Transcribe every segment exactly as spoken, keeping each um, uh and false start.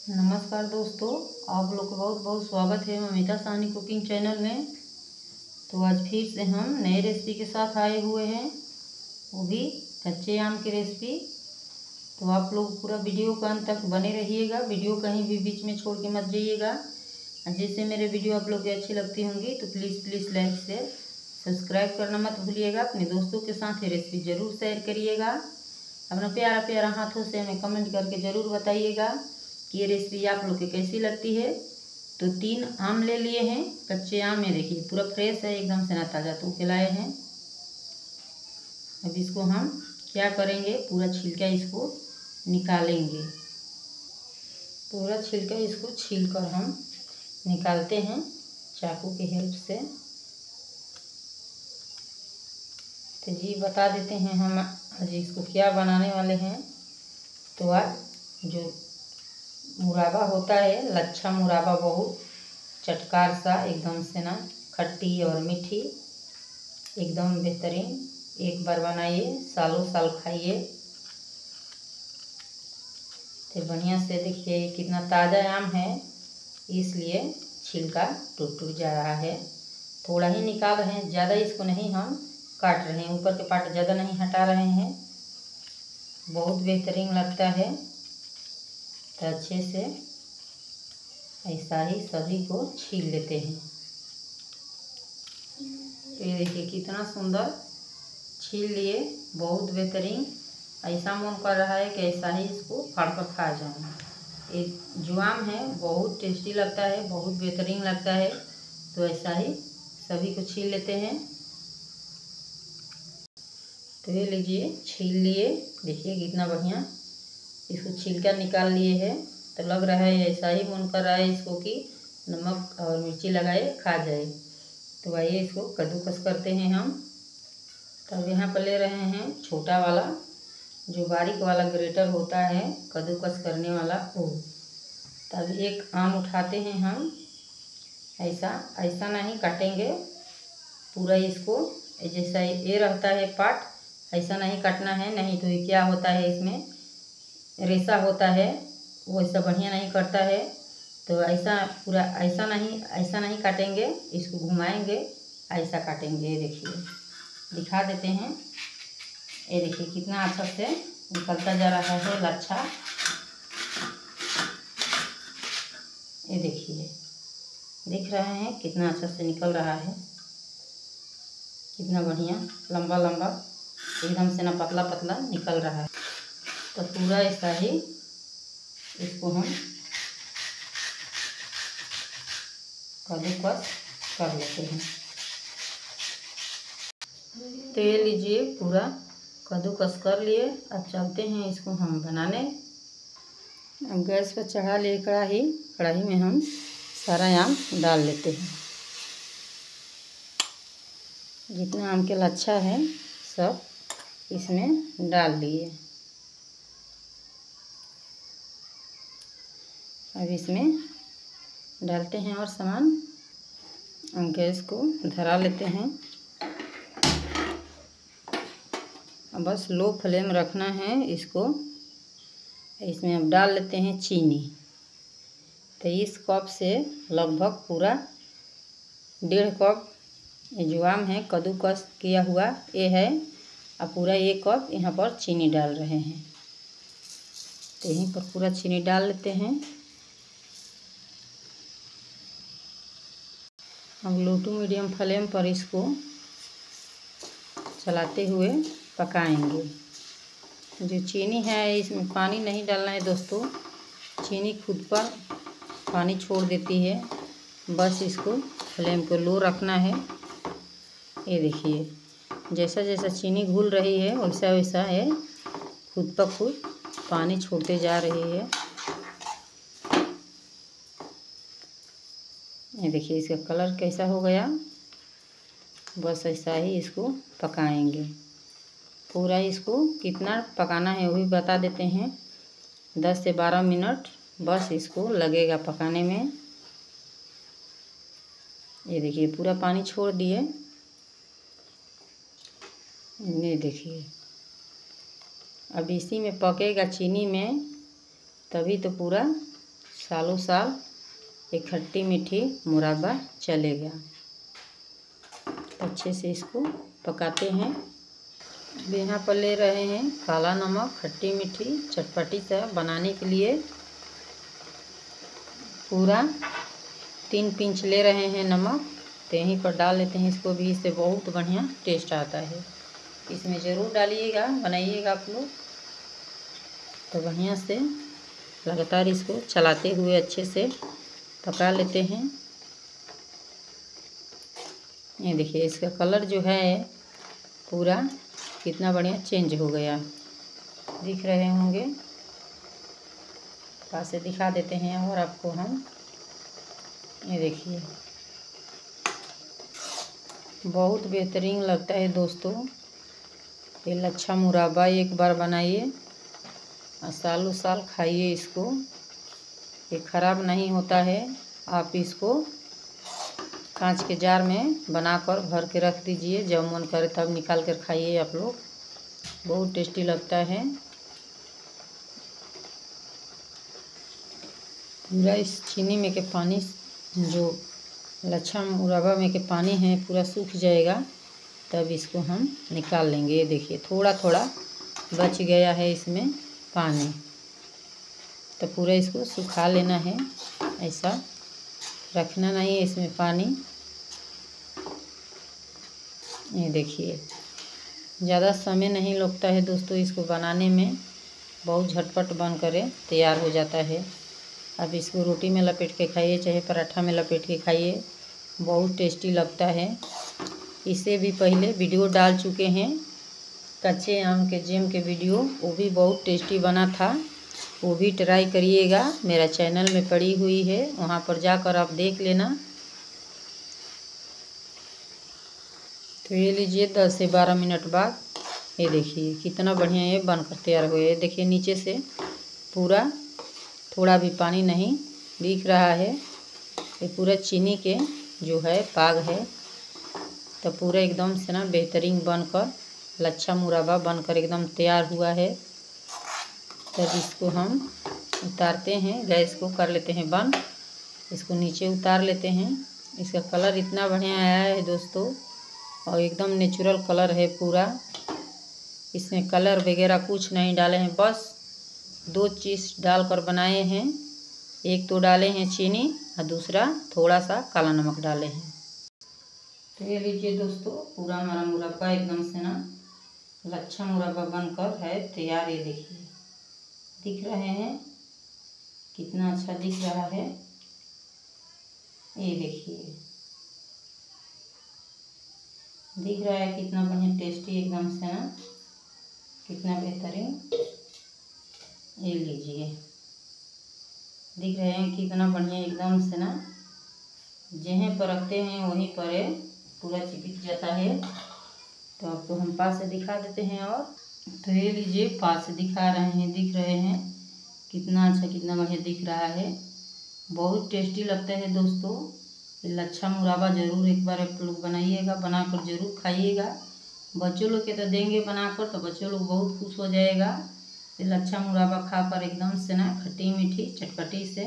नमस्कार दोस्तों, आप लोग का बहुत बहुत स्वागत है ममिता साहनी कुकिंग चैनल में। तो आज फिर से हम नए रेसिपी के साथ आए हुए हैं, वो भी कच्चे आम की रेसिपी। तो आप लोग पूरा वीडियो का अंत तक बने रहिएगा, वीडियो कहीं भी बीच में छोड़ के मत जाइएगा। जैसे मेरे वीडियो आप लोग की अच्छी लगती होंगी तो please please like share subscribe करना मत भूलिएगा। अपने दोस्तों के साथ ये रेसिपी ज़रूर शेयर करिएगा। अपना प्यारा प्यारा हाथों से हमें कमेंट करके ज़रूर बताइएगा कि ये रेसिपी आप लोग की कैसी लगती है। तो तीन आम ले लिए हैं, कच्चे आम, ये देखिए पूरा फ्रेश है, एकदम से ना ताज़ा तो के लाए हैं। अब इसको हम क्या करेंगे, पूरा छिलका इसको निकालेंगे। पूरा छिलका इसको छील कर हम निकालते हैं चाकू की हेल्प से। तो जी बता देते हैं हम आज इसको क्या बनाने वाले हैं। तो आज जो मुराबा होता है, लच्छा मुराबा, बहुत चटकार सा, एकदम से ना खट्टी और मीठी, एकदम बेहतरीन। एक बार बनाइए, सालों साल खाइए। तो बढ़िया से देखिए कितना ताज़ा आम है, इसलिए छिलका टूट टूट जा रहा है। थोड़ा ही निकाल रहे हैं, ज़्यादा इसको नहीं हम काट रहे हैं, ऊपर के पार्ट ज़्यादा नहीं हटा रहे हैं। बहुत बेहतरीन लगता है। तो अच्छे से ऐसा ही सभी को छील लेते हैं। तो ये देखिए कितना सुंदर छील लिए, बहुत बेहतरीन। ऐसा मन कर रहा है कि ऐसा ही इसको फाड़ कर खा जाऊँ। एक जो आम है बहुत टेस्टी लगता है, बहुत बेहतरीन लगता है। तो ऐसा ही सभी को छील लेते हैं। तो ये लीजिए छील लिए, देखिए कितना बढ़िया इसको छिलका निकाल लिए है। तो लग रहा है ऐसा ही मन कर रहा है इसको कि नमक और मिर्ची लगाए खा जाए। तो आइए इसको कद्दूकस करते हैं हम। तब यहाँ पर ले रहे हैं छोटा वाला, जो बारीक वाला ग्रेटर होता है कद्दूकस करने वाला, वो। तब एक आम उठाते हैं हम, ऐसा ऐसा नहीं काटेंगे पूरा इसको, जैसा ये रहता है पार्ट, ऐसा नहीं काटना है, नहीं तो ये क्या होता है, इसमें रेशा होता है, वो ऐसा बढ़िया नहीं करता है। तो ऐसा पूरा ऐसा नहीं ऐसा नहीं काटेंगे, इसको घुमाएंगे, ऐसा काटेंगे। ये देखिए दिखा देते हैं, ये देखिए कितना अच्छा से निकलता जा रहा है लच्छा। ये देखिए दिख रहे हैं कितना अच्छा से निकल रहा है, कितना बढ़िया लंबा लंबा, एकदम से ना पतला पतला निकल रहा है। तो पूरा ऐसा ही इसको हम कद्दूकस कर लेते हैं। तो ये लीजिए पूरा कद्दूकस कर लिए। अब चलते हैं इसको हम बनाने। अब गैस पर चढ़ा लिए कढ़ाई, कढ़ाई में हम सारा आम डाल लेते हैं। जितना आम के लच्छा है सब इसमें डाल दिए। अब इसमें डालते हैं और सामान, गैस को धरा लेते हैं। अब बस लो फ्लेम रखना है इसको। इसमें अब डाल लेते हैं चीनी। तो इस कप से लगभग पूरा डेढ़ कप ये जो आम है कद्दूकस किया हुआ ये है, अब पूरा एक कप यहाँ पर चीनी डाल रहे हैं। तो यहीं पर पूरा चीनी डाल लेते हैं। अब लो टू मीडियम फ्लेम पर इसको चलाते हुए पकाएंगे। जो चीनी है इसमें पानी नहीं डालना है दोस्तों, चीनी खुद पर पानी छोड़ देती है, बस इसको फ्लेम को लो रखना है। ये देखिए जैसा जैसा चीनी घुल रही है वैसा वैसा है खुद पर खुद पानी छोड़ते जा रही है। ये देखिए इसका कलर कैसा हो गया, बस ऐसा ही इसको पकाएंगे। पूरा इसको कितना पकाना है वो भी बता देते हैं, दस से बारह मिनट बस इसको लगेगा पकाने में। ये देखिए पूरा पानी छोड़ दिए। ये देखिए अब इसी में पकेगा चीनी में, तभी तो पूरा सालों साल एक खट्टी मीठी मुरब्बा चलेगा। अच्छे से इसको पकाते हैं। अब यहाँ पर ले रहे हैं काला नमक, खट्टी मीठी चटपटी सा बनाने के लिए पूरा तीन पिंच ले रहे हैं नमक, तो यहीं पर डाल लेते हैं इसको भी। इससे बहुत बढ़िया टेस्ट आता है। इसमें ज़रूर डालिएगा, बनाइएगा आप लोग। तो बढ़िया से लगातार इसको चलाते हुए अच्छे से पका लेते हैं। ये देखिए इसका कलर जो है पूरा कितना बढ़िया चेंज हो गया, दिख रहे होंगे। पास से दिखा देते हैं और आपको हम। ये देखिए बहुत बेहतरीन लगता है दोस्तों। ये लच्छा मुरब्बा एक बार बनाइए और सालों साल खाइए इसको। ये ख़राब नहीं होता है। आप इसको कांच के जार में बनाकर भर के रख दीजिए, जब मन करे तब निकाल कर खाइए आप लोग। बहुत टेस्टी लगता है। पूरा इस चीनी में के पानी, जो लच्छा मुरब्बा में के पानी है, पूरा सूख जाएगा, तब इसको हम निकाल लेंगे। ये देखिए थोड़ा थोड़ा बच गया है इसमें पानी, तो पूरा इसको सुखा लेना है। ऐसा रखना नहीं है इसमें पानी। ये देखिए ज़्यादा समय नहीं लगता है दोस्तों इसको बनाने में, बहुत झटपट बन कर तैयार हो जाता है। अब इसको रोटी में लपेट के खाइए, चाहे पराठा में लपेट के खाइए, बहुत टेस्टी लगता है। इससे भी पहले वीडियो डाल चुके हैं कच्चे आम के जैम के वीडियो, वो भी बहुत टेस्टी बना था। वो भी ट्राई करिएगा, मेरा चैनल में पड़ी हुई है, वहाँ पर जाकर आप देख लेना। तो ये लीजिए दस से बारह मिनट बाद ये देखिए कितना बढ़िया ये बनकर तैयार हुआ है। देखिए नीचे से पूरा थोड़ा भी पानी नहीं दिख रहा है। ये पूरा चीनी के जो है पाग है, तो पूरा एकदम से ना बेहतरीन बनकर लच्छा मुरब्बा बनकर एकदम तैयार हुआ है। तब इसको हम उतारते हैं, गैस को कर लेते हैं बंद। इसको नीचे उतार लेते हैं। इसका कलर इतना बढ़िया आया है दोस्तों, और एकदम नेचुरल कलर है पूरा। इसमें कलर वगैरह कुछ नहीं डाले हैं, बस दो चीज़ डालकर बनाए हैं। एक तो डाले हैं चीनी और दूसरा थोड़ा सा काला नमक डाले हैं। तो ये लीजिए दोस्तों पूरा हमारा मुरब्बा एकदम से ना लच्छा मुरब्बा बनकर है तैयार। ये देखिए दिख रहे हैं कितना अच्छा दिख रहा है। ये देखिए दिख रहा है कितना बढ़िया टेस्टी एकदम से ना, कितना बेहतरीन। ये लीजिए दिख रहे हैं कितना बढ़िया एकदम से ना, जहाँ पर रखते हैं वहीं पर पूरा चिपक जाता है। तो आपको हम पास से दिखा देते हैं। और तो ये लीजिए पास से दिखा रहे हैं, दिख रहे हैं कितना अच्छा कितना बढ़िया दिख रहा है। बहुत टेस्टी लगता है दोस्तों। ये लच्छा मुरब्बा ज़रूर एक बार आप लोग बनाइएगा, बनाकर ज़रूर खाइएगा। बच्चों लोग के तो देंगे बनाकर, तो बच्चों लोग बहुत खुश हो जाएगा। ये लच्छा मुरब्बा खाकर एकदम से ना खट्टी मीठी चटपटी से।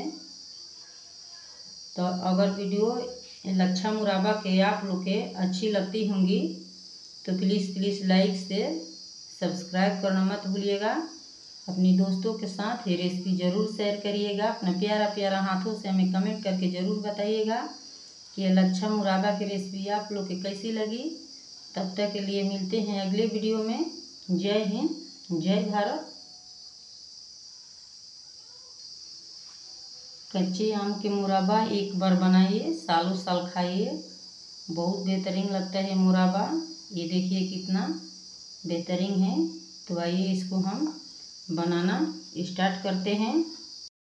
तो अगर वीडियो लच्छा मुरब्बा के आप लोग के अच्छी लगती होंगी तो प्लीज़ प्लीज़ लाइक से सब्सक्राइब करना मत भूलिएगा। अपनी दोस्तों के साथ ये रेसिपी ज़रूर शेयर करिएगा। अपना प्यारा प्यारा हाथों से हमें कमेंट करके ज़रूर बताइएगा कि ये लच्छा मुरब्बा की रेसिपी आप लोग के कैसी लगी। तब तक के लिए मिलते हैं अगले वीडियो में। जय हिंद, जय भारत। कच्चे आम के मुरब्बा एक बार बनाइए, सालों साल खाइए, बहुत बेहतरीन लगता है मुरब्बा। ये देखिए कितना बेहतरीन है। तो आइए इसको हम बनाना स्टार्ट करते हैं।